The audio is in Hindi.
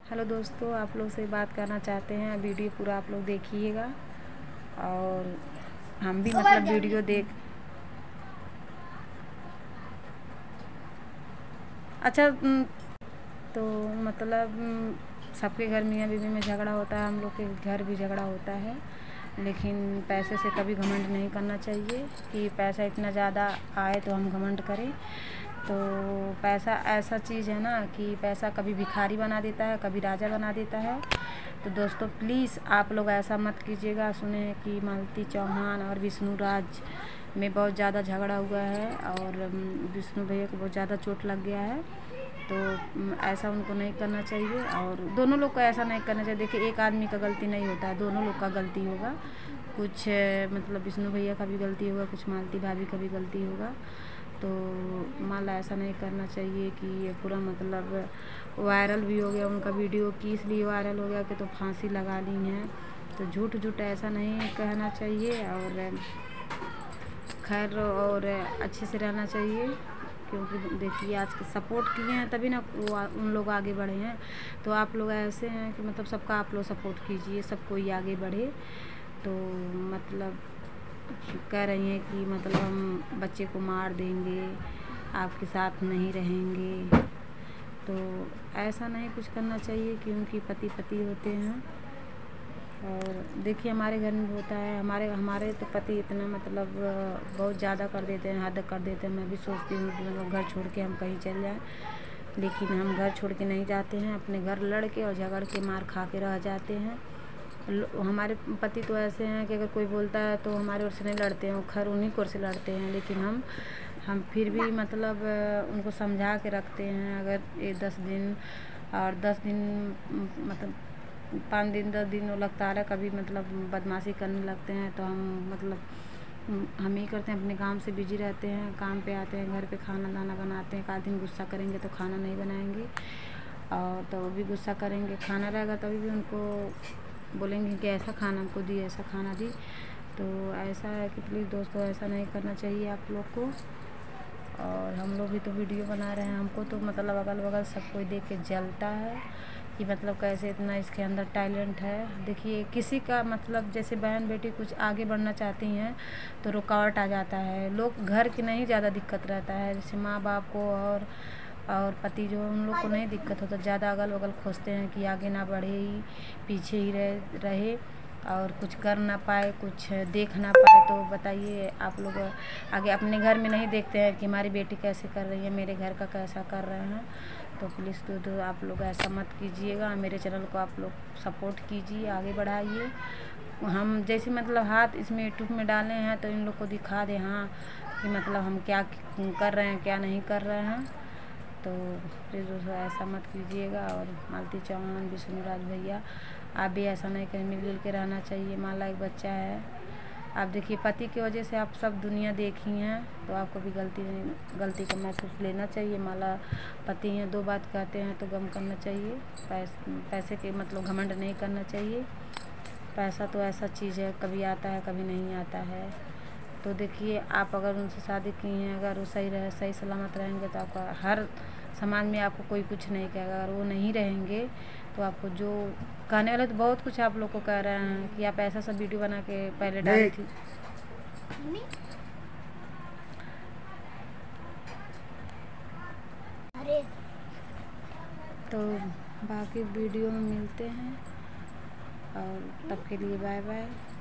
हेलो दोस्तों, आप लोग से बात करना चाहते हैं। वीडियो पूरा आप लोग देखिएगा और हम भी मतलब वीडियो देख अच्छा तो मतलब सबके घर मियाँ बीवी में झगड़ा होता है, हम लोग के घर भी झगड़ा होता है। लेकिन पैसे से कभी घमंड नहीं करना चाहिए कि पैसा इतना ज़्यादा आए तो हम घमंड करें। तो पैसा ऐसा चीज़ है ना कि पैसा कभी भिखारी बना देता है, कभी राजा बना देता है। तो दोस्तों प्लीज़ आप लोग ऐसा मत कीजिएगा। सुने हैं कि मालती चौहान और विष्णु राज में बहुत ज़्यादा झगड़ा हुआ है और विष्णु भैया को बहुत ज़्यादा चोट लग गया है। तो ऐसा उनको नहीं करना चाहिए और दोनों लोग को ऐसा नहीं करना चाहिए। देखिए, एक आदमी का गलती नहीं होता है, दोनों लोग का गलती होगा। कुछ मतलब विष्णु भैया का भी गलती होगा, कुछ मालती भाभी का भी गलती होगा। तो माला ऐसा नहीं करना चाहिए कि ये पूरा मतलब वायरल भी हो गया उनका वीडियो कि इसलिए वायरल हो गया कि तो फांसी लगा ली हैं। तो झूठ झूठ ऐसा नहीं कहना चाहिए और खैर और अच्छे से रहना चाहिए। क्योंकि देखिए आज के सपोर्ट किए हैं तभी ना वो उन लोग आगे बढ़े हैं। तो आप लोग ऐसे हैं कि मतलब सबका आप लोग सपोर्ट कीजिए, सब कोई आगे बढ़े। तो मतलब कह रही हैं कि मतलब हम बच्चे को मार देंगे, आपके साथ नहीं रहेंगे। तो ऐसा नहीं कुछ करना चाहिए क्योंकि पति पति होते हैं। और देखिए हमारे घर में होता है, हमारे तो पति इतना मतलब बहुत ज़्यादा कर देते हैं, हद कर देते हैं। मैं भी सोचती हूँ कि मतलब घर छोड़ के हम कहीं चल जाएं, लेकिन हम घर छोड़ के नहीं जाते हैं। अपने घर लड़ के और झगड़ के मार खा के रह जाते हैं। हमारे पति तो ऐसे हैं कि अगर कोई बोलता है तो हमारे ओर से नहीं लड़ते हैं, वो खैर उन्हीं की ओर से लड़ते हैं। लेकिन हम फिर भी मतलब उनको समझा के रखते हैं। अगर ये 10 दिन और 10 दिन मतलब 5 दिन 10 दिन वो लगता है कभी मतलब बदमाशी करने लगते हैं तो हम मतलब हम ही करते हैं, अपने काम से बिजी रहते हैं, काम पे आते हैं, घर पे खाना दाना बनाते हैं। 1 दिन गुस्सा करेंगे तो खाना नहीं बनाएंगे और तो वो भी गुस्सा करेंगे। खाना रहेगा तभी भी उनको बोलेंगे कि ऐसा खाना हमको दी, ऐसा खाना दी। तो ऐसा है कि प्लीज़ दोस्तों ऐसा नहीं करना चाहिए आप लोग को। और हम लोग भी तो वीडियो बना रहे हैं, हमको तो मतलब अगल बगल सब कोई देख के जलता है कि मतलब कैसे इतना इसके अंदर टैलेंट है। देखिए किसी का मतलब जैसे बहन बेटी कुछ आगे बढ़ना चाहती हैं तो रुकावट आ जाता है। लोग घर की नहीं ज़्यादा दिक्कत रहता है, जैसे माँ बाप को और पति जो उन लोग को नहीं दिक्कत होता, ज़्यादा अगल बगल खोजते हैं कि आगे ना बढ़े ही, पीछे ही रहे और कुछ कर ना पाए, कुछ देख ना पाए। तो बताइए आप लोग आगे अपने घर में नहीं देखते हैं कि हमारी बेटी कैसे कर रही है, मेरे घर का कैसा कर रहे हैं। तो प्लीज़ तो आप लोग ऐसा मत कीजिएगा। मेरे चैनल को आप लोग सपोर्ट कीजिए, आगे बढ़ाइए। हम जैसे मतलब हाथ इसमें यूट्यूब में डाले हैं तो इन लोग को दिखा दें हाँ कि मतलब हम क्या कर रहे हैं, क्या नहीं कर रहे हैं। तो प्लीज़ दोस्तों ऐसा मत कीजिएगा। और मालती चौहान विष्णु राज भैया आप भी ऐसा नहीं करें, मिलजुल के रहना चाहिए। माला एक बच्चा है, आप देखिए पति की वजह से आप सब दुनिया देखी हैं तो आपको भी गलती का महसूस लेना चाहिए। माला पति हैं, 2 बात कहते हैं तो गम करना चाहिए। पैसे के मतलब घमंड नहीं करना चाहिए। पैसा तो ऐसा चीज़ है, कभी आता है कभी नहीं आता है। तो देखिए आप अगर उनसे शादी की हैं, अगर वो सही सलामत रहेंगे तो आपका हर समाज में आपको कोई कुछ नहीं कहेगा। अगर वो नहीं रहेंगे तो आपको जो कहने वाले तो बहुत कुछ आप लोग को कह रहे हैं कि आप ऐसा सब वीडियो बना के पहले डाली थी। तो बाकी वीडियो में मिलते हैं और तब के लिए बाय बाय।